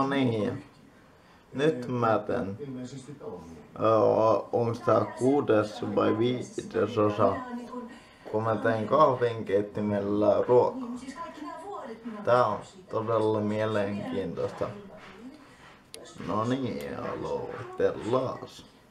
No niin. Nyt mä teen. Onks tää 6. vai 5. osa? Kun mä tein kahvinkeittimellä ruokaa. Tää on todella mielenkiintoista. No niin, aloitellaan.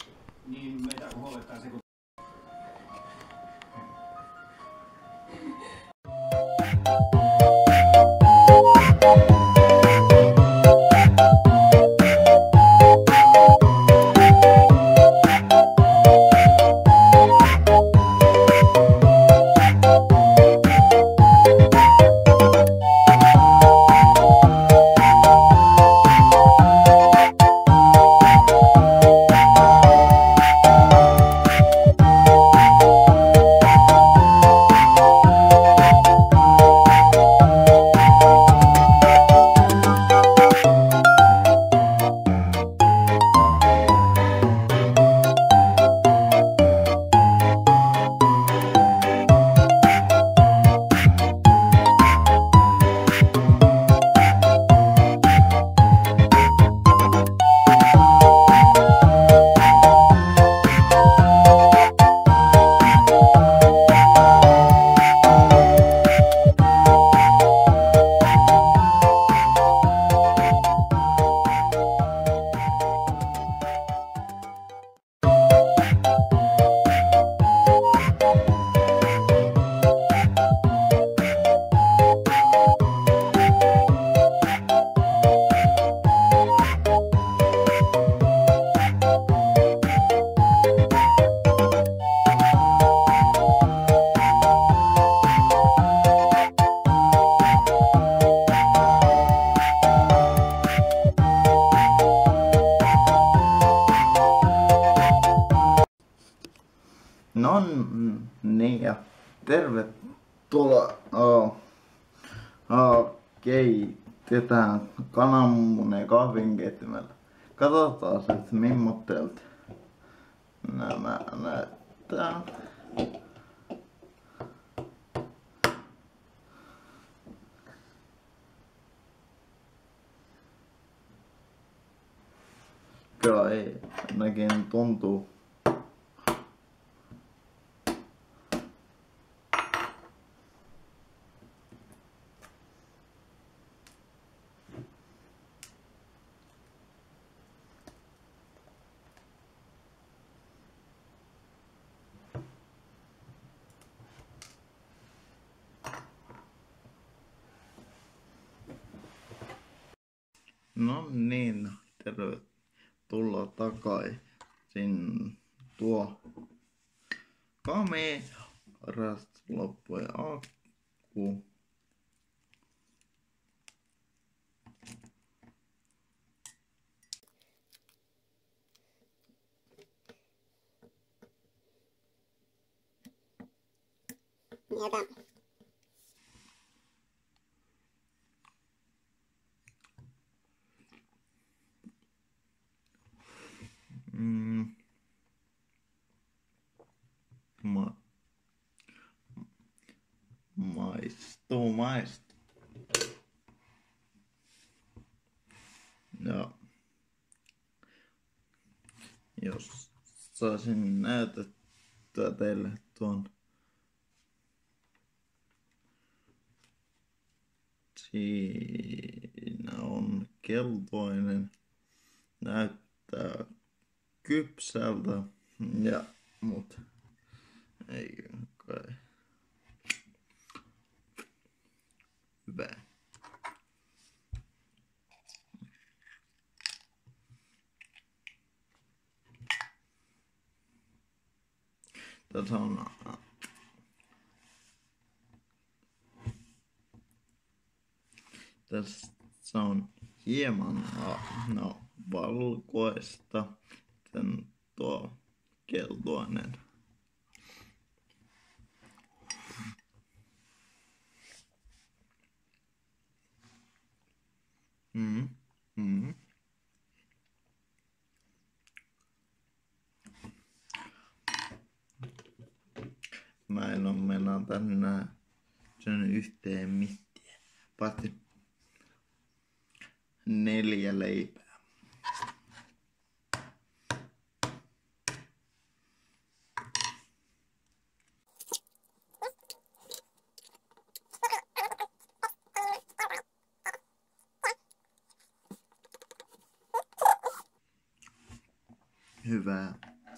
No niin, ja tervetuloa. Keitetään kananmunia kahvinkeittimellä. Katsotaan sitten mimmotteelta nämä näyttää. Kyllä ei, ainakin tuntuu. No niin, tervetuloa takaisin. Tuo kamerasta loppui akku. Maistuu. Ja jos saisin näytettyä teille tuon. Siinä on keltainen, näyttää kypsältä ja mut ei kai. Hyvä. Tässä on hieman valkoista, sitten tuo keltainen. Mä en oo mennä tänään sen yhteen mitään. Paitsi 4 leipää. Hyvää.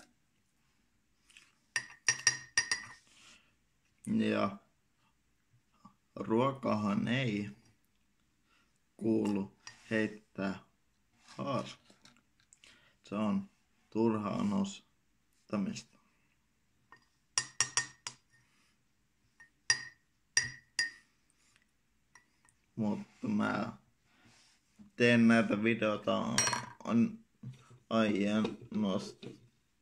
Ja ruokahan ei kuulu heittää haaskuun. Se on turhaa nostamista. Mutta mä teen näitä videoita ainoastaan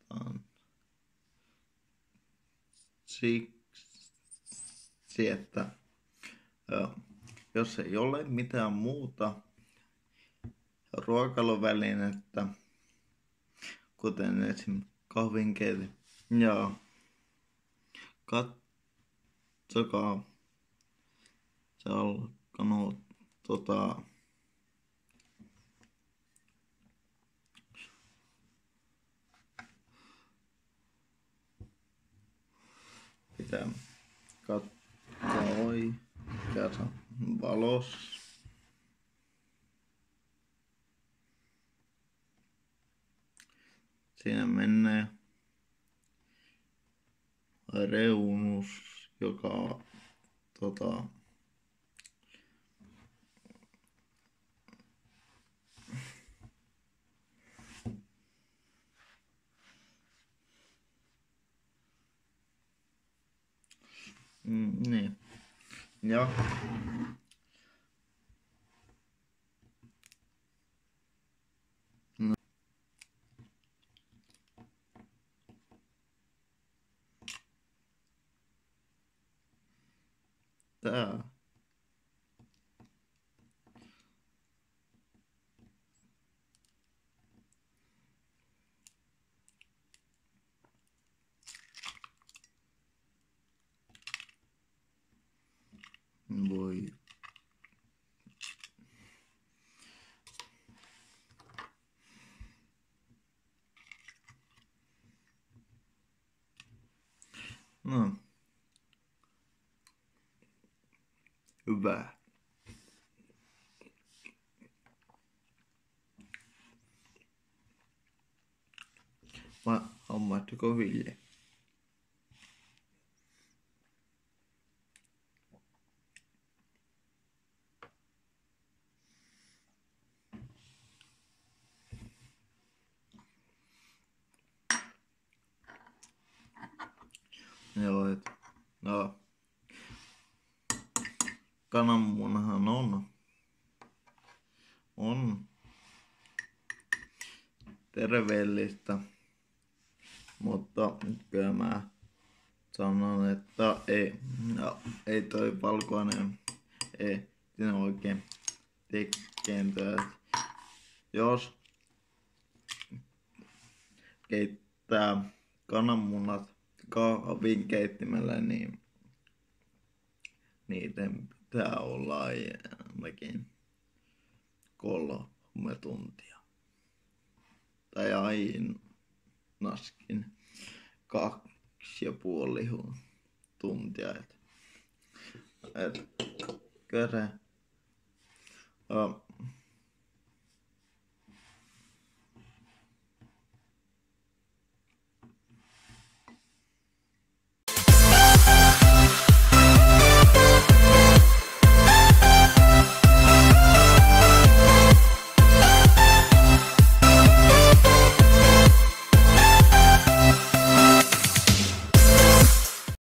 siksi, että jos ei ole mitään muuta ruokailuvälinettä, kuten esim. Kahvinkeitin, ja katsokaa, se on alkanut pitää katsoa oikeassa valossa. Siinä menee reunus, joka niin. Ja tää voi hyvä. Vai hammaatteko Ville? Joo, no. Kananmunahan on terveellistä, mutta kyllä mä sanon, että ei toi valkoinen ei siinä oikein tekeentyä. Jos keittää kananmunat kahvinkeittimellä, niin niiden pitää olla ainakin 3 tuntia. Tai ainakin 2,5 tuntia. Kyllä